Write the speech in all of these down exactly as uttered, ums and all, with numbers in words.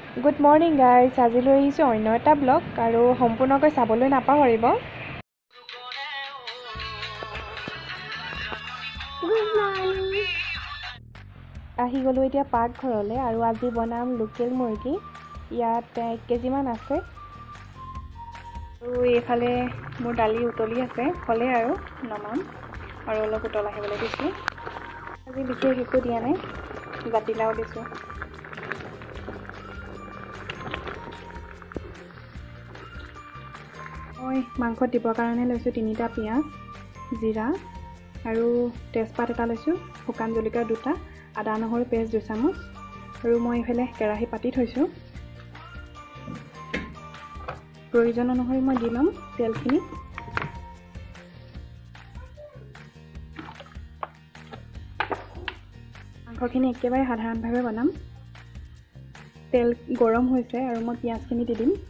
Good morning guys, আজি লৈ আহিছো অন্য এটা ব্লগ আৰু সম্পূৰ্ণকৈ চাবলৈ নাপাহৰিব। Good morning. আহি গলো এতিয়া পাক ঘৰলৈ আৰু আজি বনাম লোকেল মুৰ্গী। ইয়াত এক কেজি মান আছে আৰু এইফালে মোৰ দালি উতলি আছে, হ'লে আৰু নমাম আৰু অলপ উতল আহিবলৈ দিছো। আজি বিশেষ একো দিয়া নাই, জাতিলাও দিছো। মই মাংস দিবৰ কাৰণে লৈছোঁ তিনিটা পিঁয়াজ, জিৰা আৰু তেজপাত এটা লৈছোঁ, শুকান জলকীয়া দুটা, আদা নহৰু পেষ্ট দুই চামুচ আৰু মই এইফালে কেৰাহী পাতি থৈছোঁ। প্ৰয়োজন অনুসৰি মই দি ল'ম তেলখিনি। মাংসখিনি একেবাৰে সাধাৰণভাৱে বনাম। তেল গৰম হৈছে আৰু মই পিঁয়াজখিনি দি দিম।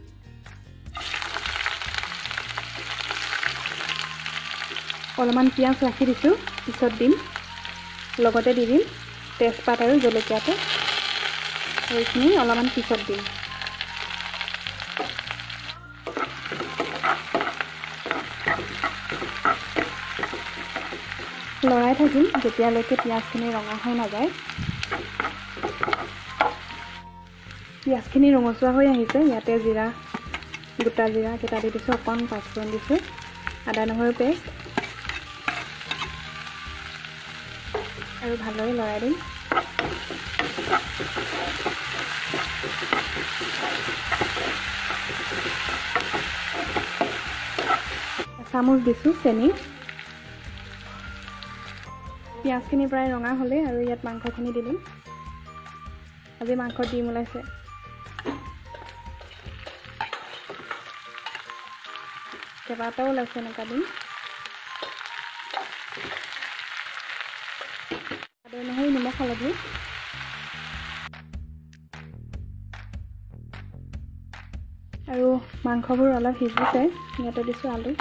অলপমান পিঁয়াজ ৰাখি দিছোঁ, পিছত দিম। লগতে দি দিম তেজপাত আৰু জলকীয়াটো, আৰু এইখিনি অলপমান পিছত দিম। লৰাই থাকিম যেতিয়ালৈকে পিঁয়াজখিনি ৰঙা হৈ নাযায়। পিঁয়াজখিনি ৰঙচুৱা হৈ আহিছে, ইয়াতে জিৰা গোটা জিৰা কেইটা দি দিছোঁ, অকণ পাঁচফোৰণ দিছোঁ, আদা নহৰু পেষ্ট আৰু ভালদৰে লৰাই দিম। এচামুচ দিছোঁ চেনি। পিঁয়াজখিনি প্ৰায় ৰঙা হ'লে আৰু ইয়াত মাংসখিনি দি দিম। আজি মাংস ডিম ওলাইছে। কেইবাটাও ওলাইছে এনেকুৱা ডিম। আদা নহৰু নিমখ হালধি আৰু মাংসবোৰ অলপ সিজিছে, ইয়াতে দিছোঁ আলু।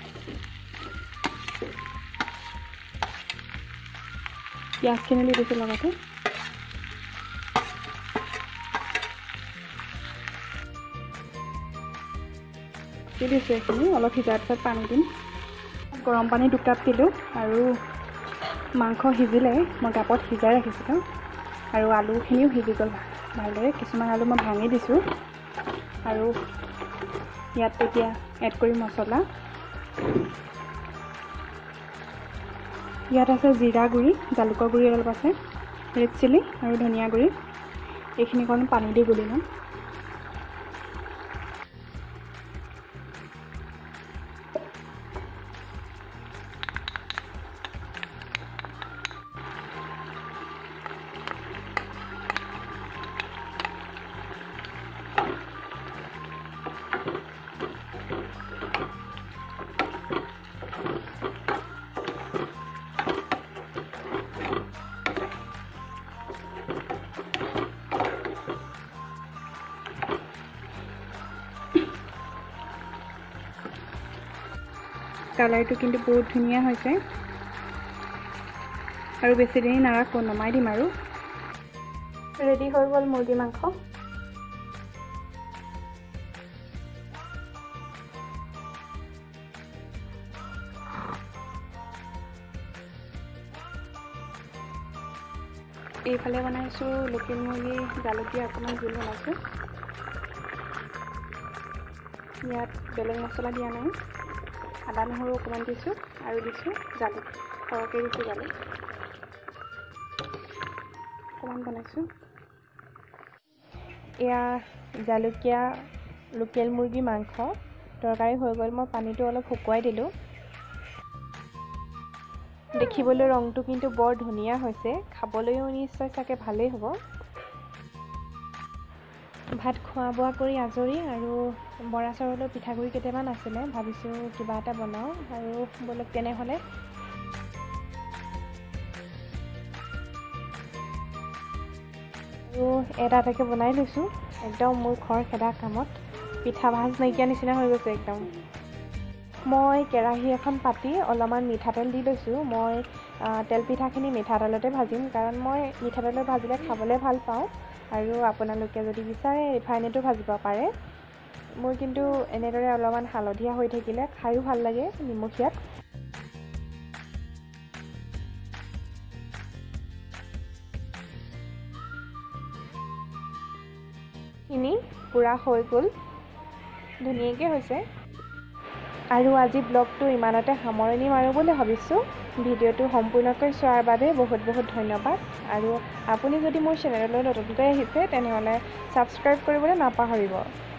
পিঁয়াজখিনি দি দিছোঁ লগতে। দি দিছোঁ এইখিনি, অলপ সিজাৰ পিছত পানী দিম। গৰম পানী দুকাপ দিলোঁ আৰু মাংস সিজিলে মই কাপত সিজাই ৰাখিছিলোঁ আৰু আলুখিনিও সিজি গ'ল ভালদৰে। কিছুমান আলু মই ভাঙি দিছোঁ আৰু ইয়াত এতিয়া এড কৰি মছলা। ইয়াত আছে জিৰা গুড়ি, জালুকৰ গুড়ি অলপ আছে, ৰেড চিলি আৰু ধনিয়া গুড়ি। এইখিনি অকণ পানী দি গুলি ল'ম। কালাৰটো কিন্তু বহুত ধুনীয়া হৈছে আৰু বেছি দেৰি নাৰাখোঁ, নমাই দিম আৰু। ৰেডি হৈ গ'ল মুৰ্গী মাংস। এইফালে বনাইছোঁ লোকেল মুৰ্গী জালুকীয়া অকণমান জোল বনাইছোঁ। ইয়াত বেলেগ মছলা দিয়া নাই। আদা নহৰু অকণমান দিছোঁ আৰু দিছোঁ জালুক, সৰহকৈ দিছোঁ জালুক অকণমান বনাইছোঁ। এয়া জালুকীয়া লোকেল মুৰ্গী মাংস তৰকাৰী হৈ গ'ল। মই পানীটো অলপ শুকুৱাই দিলোঁ। দেখিবলৈ ৰংটো কিন্তু বৰ ধুনীয়া হৈছে, খাবলৈও নিশ্চয় চাগে ভালেই হ'ব। ভাত খোৱা বোৱা কৰি আজৰি আৰু বৰা চাউলৰ পিঠাগুড়ি কেইটামান আছিলে, ভাবিছোঁ কিবা এটা বনাওঁ আৰু বলক তেনেহ'লে। আৰু এটা এটাকৈ বনাই লৈছোঁ। একদম মোৰ খৰ খেদা কামত পিঠা ভাজ নাইকিয়া নিচিনা হৈ গৈছে একদম। মই কেৰাহী এখন পাতি অলপমান মিঠাতেল দি লৈছোঁ। মই তেল পিঠাখিনি মিঠাতেলতে ভাজিম, কাৰণ মই মিঠাতেলত ভাজিলে খাবলৈ ভাল পাওঁ আৰু আপোনালোকে যদি বিচাৰে ৰিফাইনেটো ভাজিব পাৰে। মোৰ কিন্তু এনেদৰে অলপমান হালধীয়া হৈ থাকিলে খায়ো ভাল লাগে নিমখীয়াত। খিনি পুৰা হৈ গ'ল, ধুনীয়াকৈ হৈছে। আৰু আজি ব্লগটো ইমানতে সামৰণি মাৰোঁ বুলি ভাবিছোঁ। ভিডিঅ'টো সম্পূৰ্ণকৈ চোৱাৰ বাবে বহুত বহুত ধন্যবাদ। আৰু আপুনি যদি মোৰ চেনেললৈ নতুনকৈ আহিছে তেনেহ'লে ছাবস্ক্ৰাইব কৰিবলৈ নাপাহৰিব।